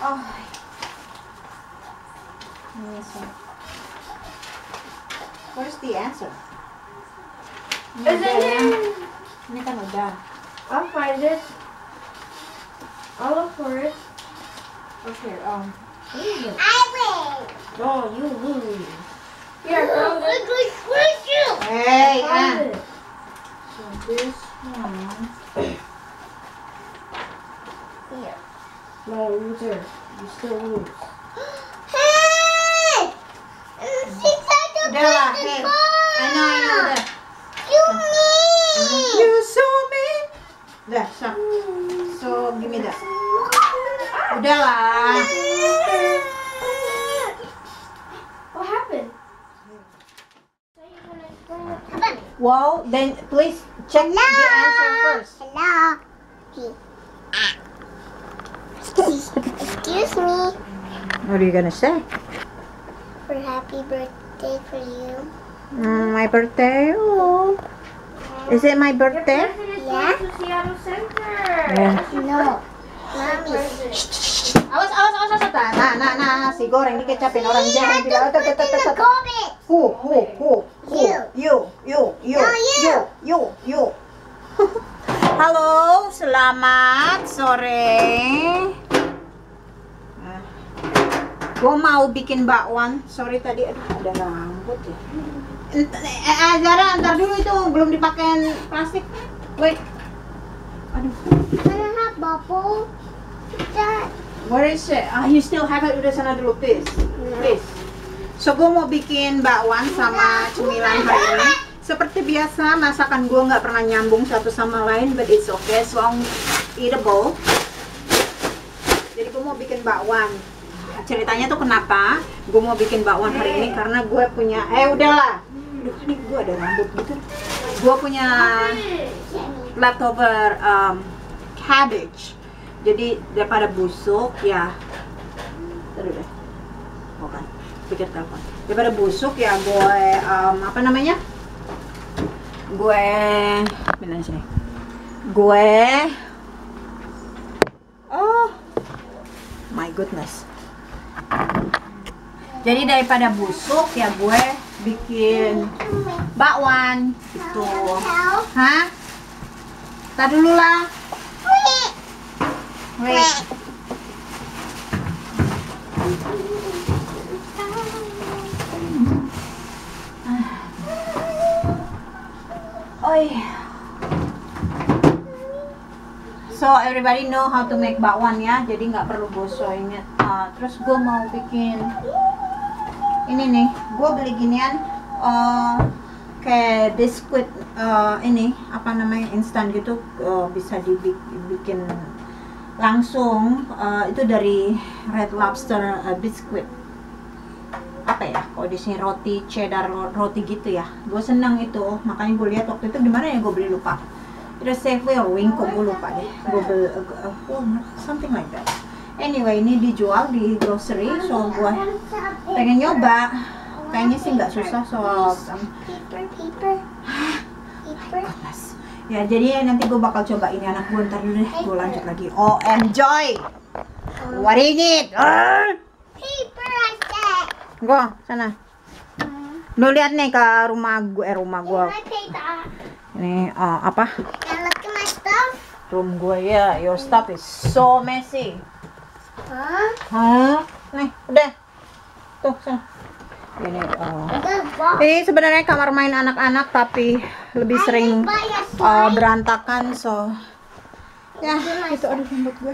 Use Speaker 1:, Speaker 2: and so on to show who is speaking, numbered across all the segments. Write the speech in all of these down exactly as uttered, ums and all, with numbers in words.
Speaker 1: Oh. Yes. Where's the answer? Ini
Speaker 2: Is
Speaker 1: udah
Speaker 2: it
Speaker 1: ya.
Speaker 2: here?
Speaker 1: Ini kan udah.
Speaker 2: I'll find it. I'll look for it.
Speaker 1: Okay, um.
Speaker 3: I win.
Speaker 1: Oh, you lose.
Speaker 2: Here, I found it.
Speaker 1: Hey,
Speaker 2: I found
Speaker 1: ah.
Speaker 2: it.
Speaker 1: So this one.
Speaker 3: Here.
Speaker 1: No, loser. You still lose.
Speaker 3: Hey! Six out of
Speaker 1: Udah lah, hey. I know, I know, udah.
Speaker 3: You mean?
Speaker 1: You saw me. Udah, so. So, give me that. Udah lah.
Speaker 2: What happened?
Speaker 1: Well, then please check the answer first.
Speaker 3: Hello. Excuse me.
Speaker 1: What are you gonna say?
Speaker 3: For happy birthday for you.
Speaker 1: Mm, my birthday? Oh. Is it my birthday?
Speaker 3: Yeah?
Speaker 2: To Seattle Center.
Speaker 1: Yeah.
Speaker 3: No. Mommy.
Speaker 1: Awas, awas, awas, awas. Nah, nah, nah, si goreng dikecapin orang jahat tidak. Tet, tet, tet, tet, tet.
Speaker 3: Comment.
Speaker 1: Hu, hu, hu, hu.
Speaker 3: You.
Speaker 1: You, you, you,
Speaker 3: No, you.
Speaker 1: you, you, you. Halo, selamat sore. Gue mau bikin bakwan. Sorry tadi, aduh ada rambut ya. Ent eh, eh, Zara, antar dulu itu belum dipakai plastik. Wait. Aduh.
Speaker 3: Can I have bubble? That.
Speaker 1: Where is it? Ah, you still have it. Udah sana dulu, please. Please. So, gue mau bikin bakwan sama cemilan hari ini. Seperti biasa, masakan gue nggak pernah nyambung satu sama lain, but it's okay, as long eatable. Jadi gue mau bikin bakwan. Ceritanya tuh kenapa gue mau bikin bakwan hari ini, karena gue punya, eh udahlah. Aduh, ini gue ada rambut gitu. Gue punya leftover um, cabbage. Jadi daripada busuk ya, terus deh, bukan, pikir telepon. Daripada busuk ya gue um, apa namanya? Gue, benar sini. Gue, oh, my goodness. Jadi daripada busuk ya gue bikin bakwan gitu. Hah? Tar dulu lah. Wait. Oi. So everybody know how to make bakwan ya, jadi nggak perlu gosok inget. Uh, terus gue mau bikin ini nih, gue beli ginian uh, kayak biskuit uh, ini apa namanya instan gitu, uh, bisa dibikin langsung. Uh, itu dari Red Lobster uh, biskuit. Apa ya? Kalau di sini roti cheddar roti gitu ya. Gue seneng itu, makanya gue lihat waktu itu di mana ya gue beli lupa. Itu Safeway or Winco, gue lupa deh. Gue beli uh, uh, something like that. Anyway, ini dijual di grocery, so gue pengen nyoba. Kayaknya sih nggak susah soal um,
Speaker 3: Paper, paper. Paper.
Speaker 1: ya, jadi nanti gue bakal coba ini anak gue, ntar dulu deh gue lanjut lagi. Oh, enjoy. What is it?
Speaker 3: Paper, I said.
Speaker 1: Gue sana. Lu lihat nih ke rumah gue, eh rumah gue.
Speaker 3: My paper.
Speaker 1: Ini uh, apa?
Speaker 3: Now look at my stuff.
Speaker 1: Room gue ya. Your stuff is so messy.
Speaker 3: Huh?
Speaker 1: Hah? Nih, udah. Tuh, sana. Ini uh,
Speaker 3: The box.
Speaker 1: ini sebenarnya kamar main anak-anak, tapi lebih sering uh, berantakan, so ya itu. Aduh, rambut gue.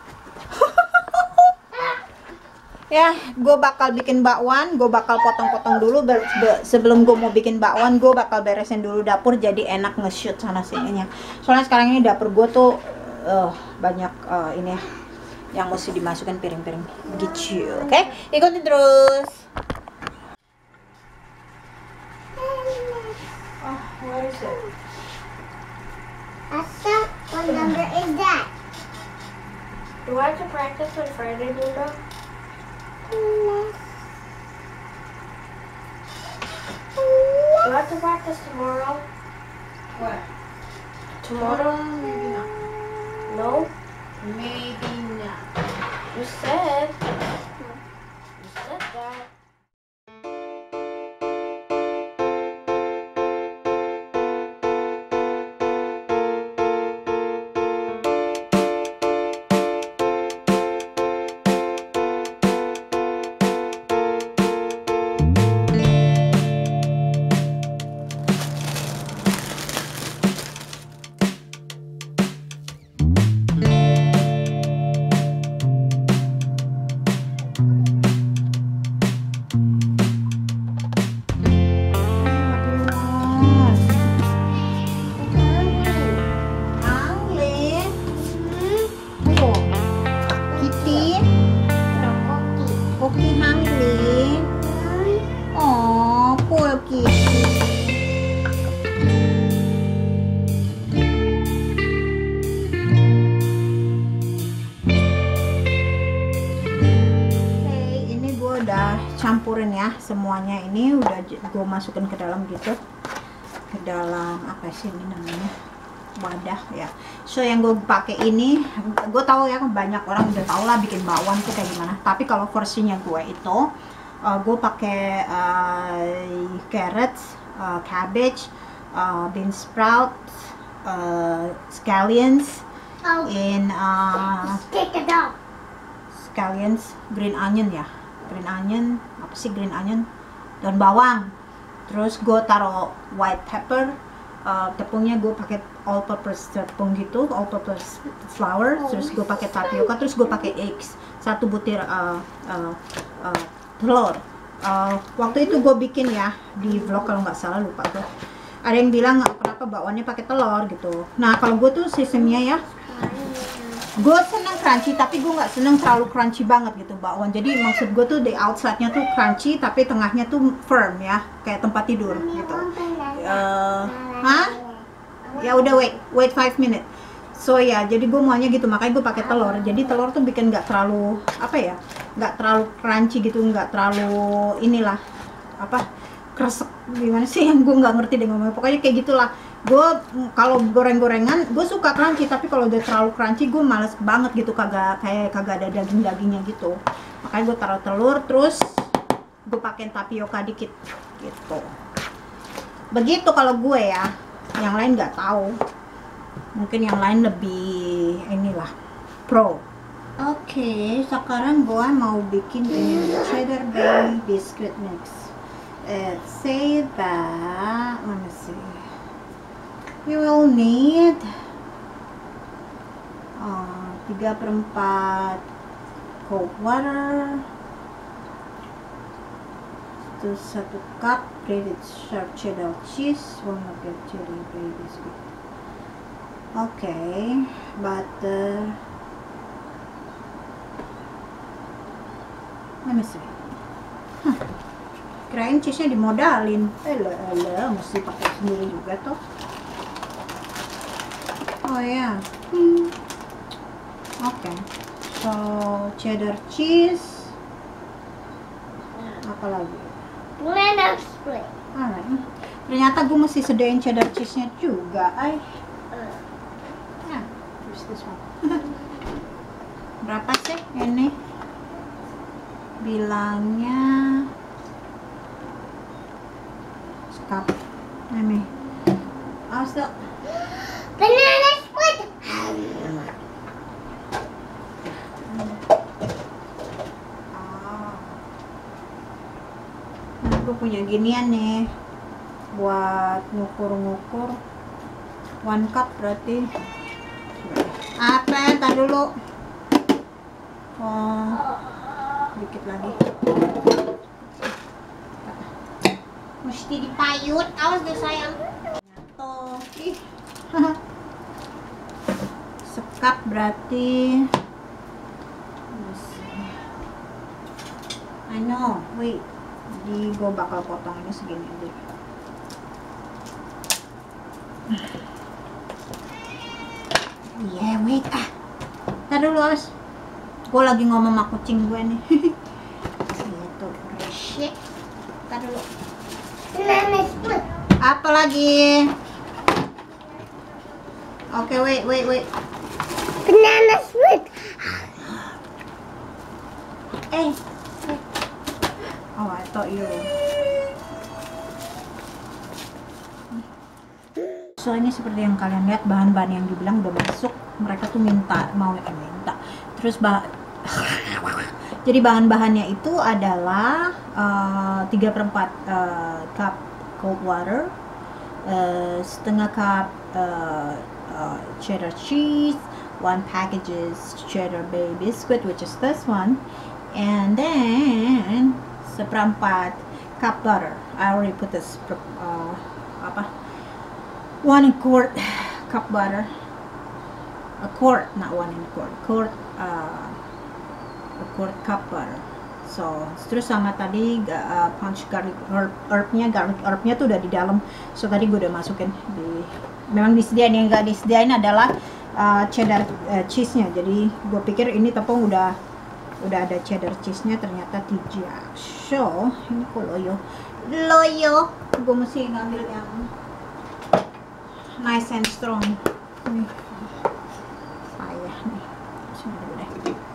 Speaker 1: Ya, gue bakal bikin bakwan, gue bakal potong-potong dulu. Ber be sebelum gue mau bikin bakwan, gue bakal beresin dulu dapur, jadi enak nge-shoot sana sininya. Soalnya sekarang ini dapur gue tuh uh, banyak uh, ini ya, yang mesti dimasukkan piring-piring gitu. Oke, okay? Ikutin terus. Oh, where is it?
Speaker 3: Asa, what number is that?
Speaker 2: Do I have to practice on Friday, Bunda? Do I have to practice tomorrow?
Speaker 1: What?
Speaker 2: Tomorrow?
Speaker 1: Maybe not.
Speaker 2: No?
Speaker 1: Maybe not.
Speaker 2: You said.
Speaker 1: Lin? Cookie hungry? Oh, poor kitty. Campurin ya semuanya, ini udah gue masukin ke dalam gitu, ke dalam apa sih ini namanya, wadah ya. So yang gue pakai ini, gue tahu ya banyak orang udah tahu lah bikin bakwan tuh kayak gimana, tapi kalau versinya gue itu uh, gue pakai uh, carrots, uh, cabbage, uh, bean sprout, uh, scallions,
Speaker 3: Oh,
Speaker 1: in uh,
Speaker 3: stick it out.
Speaker 1: scallions, green onion ya, green onion, apa sih green onion, daun bawang. Terus gue taruh white pepper, uh, tepungnya gue pakai all purpose tepung gitu, all purpose flour. Terus gue pakai tapioka, terus gue pakai eggs, satu butir uh, uh, uh, telur. Uh, waktu itu gue bikin ya di vlog kalau nggak salah, lupa gue. Ada yang bilang kenapa bakwannya pakai telur gitu. Nah kalau gue tuh sistemnya ya, gue seneng crunchy tapi gue nggak seneng terlalu crunchy banget gitu bakwan. Jadi maksud gue tuh di outside-nya tuh crunchy tapi tengahnya tuh firm ya, kayak tempat tidur gitu. Uh, hah? Ya udah wait, wait five minutes. So ya, jadi gue maunya gitu, makanya gue pakai telur. Jadi telur tuh bikin nggak terlalu apa ya, nggak terlalu crunchy gitu, nggak terlalu inilah apa kresek gimana sih yang gue nggak ngerti deh ngomongnya. Pokoknya kayak gitulah. Gue kalau goreng-gorengan gue suka crunchy, tapi kalau udah terlalu crunchy gue males banget gitu, kagak kayak kagak ada daging-dagingnya gitu. Makanya gue taruh telur, terus gue pakai tapioka dikit gitu. Begitu kalau gue ya, yang lain nggak tahu. Mungkin yang lain lebih inilah pro. Oke, okay, sekarang gue mau bikin ini cheddar bay biscuit mix. It say that, let me see. You will need uh, tiga per empat cold water, terus satu cup grated sharp cheddar cheese, one bucket cheddar bay biscuit. Oke, okay, butter. Let me see. Huh. Kirain cheese-nya dimodalin. Elah, elah, mesti pakai sendiri juga tuh. Oh ya, yeah. hmm. Oke, okay. So cheddar cheese, apa lagi?
Speaker 3: Banana split.
Speaker 1: Alright. Ternyata gue mesti sediain cheddar cheese-nya juga, ay. Ya, terus this one. Berapa sih ini? Bilangnya cup. Ini. Awas dong.
Speaker 3: Banana split.
Speaker 1: Aku punya ginian nih buat ngukur-ngukur. One cup berarti apa? Ntar dulu. Oh, dikit lagi. Mesti dipayut. Awas deh sayang. Nyatu. Ih. Sekap berarti. I know. Wait. Jadi gue bakal potong ini segini aja. Yeah, wait ah. Ntar dulu awas. Gue lagi ngomong sama kucing gue nih. Gitu, resik. Ntar dulu.
Speaker 3: Banana split.
Speaker 1: Apa lagi? Oke, okay, wait, wait, wait.
Speaker 3: Banana split.
Speaker 1: Eh. Oh, I thought you. So ini seperti yang kalian lihat, bahan-bahan yang dibilang udah masuk. Mereka tuh minta, mau eh, minta. Terus bah jadi bahan-bahannya itu adalah uh, tiga per empat uh, cup cold water, uh, setengah cup uh, uh, cheddar cheese, one packages cheddar bay biscuit, which is this one, and then seperempat cup butter. I already put this uh, apa one quart cup butter, a quart, not one in quart, quart uh, quarter cupper. So terus sama tadi uh, punch garlic herb, herbnya garlic herbnya tuh udah di dalam. So tadi gue udah masukin di, memang disediain, yang nggak disediain adalah uh, cheddar uh, cheese-nya. Jadi gue pikir ini tepung udah udah ada cheddar cheese-nya, ternyata tidak. So ini kok loyo loyo, gue mesti ngambil yang nice and strong nih. Payah nih, sini dulu deh.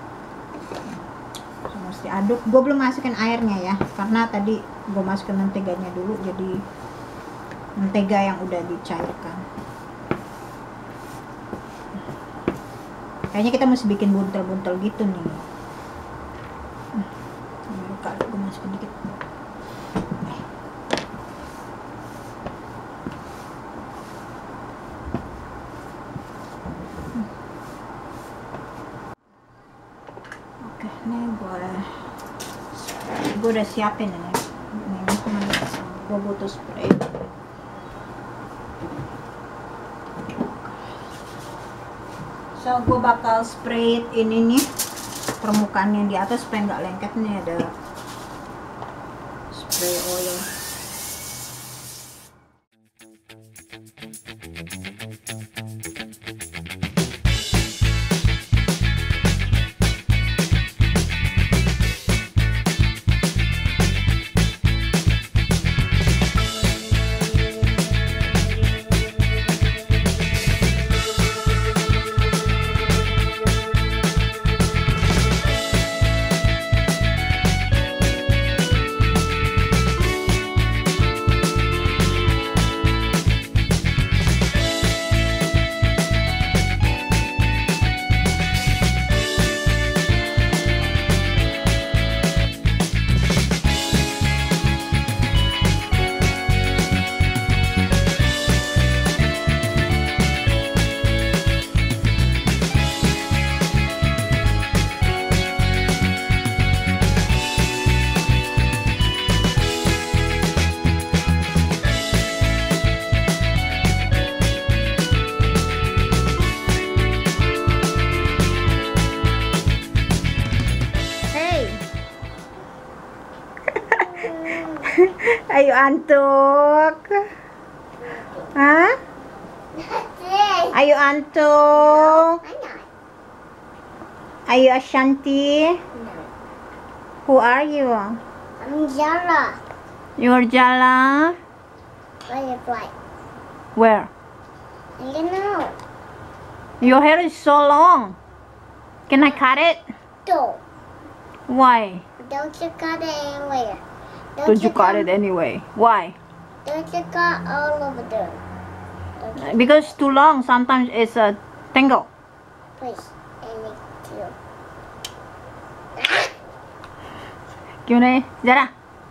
Speaker 1: So, mesti aduk. Gue belum masukin airnya ya, karena tadi gue masukin menteganya dulu, jadi mentega yang udah dicairkan. Kayaknya kita mesti bikin buntel-buntel gitu nih. Baru kali gue masukin dikit. Oke, nih gue gue udah siapin ini. Ini cuma gue butuh spray. So gue bakal spray ini nih permukaan yang di atas supaya nggak lengket. Nih ada spray oil. Ayo antuk. Hah? Ayo antuk. Ayo Ashanti. Who are you?
Speaker 3: I'm Jala.
Speaker 1: You're Jala.
Speaker 3: Butterfly.
Speaker 1: Where?
Speaker 3: I don't know.
Speaker 1: Your hair is so long. Can I cut it?
Speaker 3: Don't.
Speaker 1: Why?
Speaker 3: Don't you cut it anywhere.
Speaker 1: Don't you cut it anyway? Why?
Speaker 3: Don't you cut all over there. Don't you,
Speaker 1: Because it's too long. Sometimes it's a tangle.
Speaker 3: please. I need to.
Speaker 1: Gimana ya? Zara?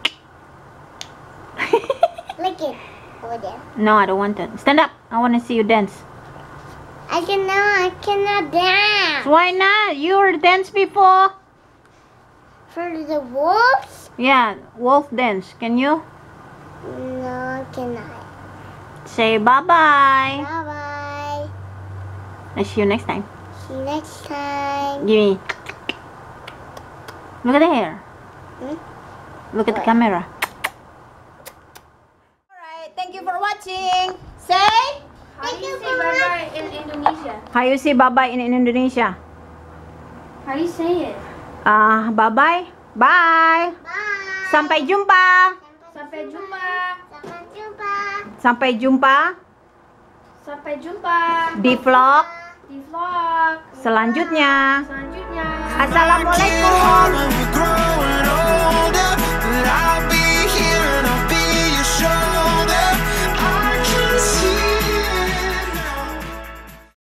Speaker 3: Look it over there.
Speaker 1: No, I don't want that. Stand up. I want to see you dance.
Speaker 3: I cannot. I cannot dance.
Speaker 1: Why not? You were dance before.
Speaker 3: For the wolves?
Speaker 1: Yeah, wolf dance. Can you?
Speaker 3: No, I cannot.
Speaker 1: Say bye-bye.
Speaker 3: Bye bye.
Speaker 1: I'll see you next time.
Speaker 3: See you next time.
Speaker 1: Give me. Look at the hair.
Speaker 3: Hmm?
Speaker 1: Look at the camera. Alright, thank you for watching. Say.
Speaker 2: How do you say bye-bye in Indonesia?
Speaker 1: How you say bye-bye in Indonesia?
Speaker 2: How do you say it?
Speaker 1: Ah, bye-bye. Bye.
Speaker 3: Bye.
Speaker 1: Sampai jumpa.
Speaker 2: Sampai jumpa.
Speaker 3: Sampai jumpa.
Speaker 1: Sampai jumpa
Speaker 2: Sampai jumpa
Speaker 1: di vlog
Speaker 2: di vlog
Speaker 1: selanjutnya.
Speaker 2: selanjutnya.
Speaker 1: Assalamualaikum.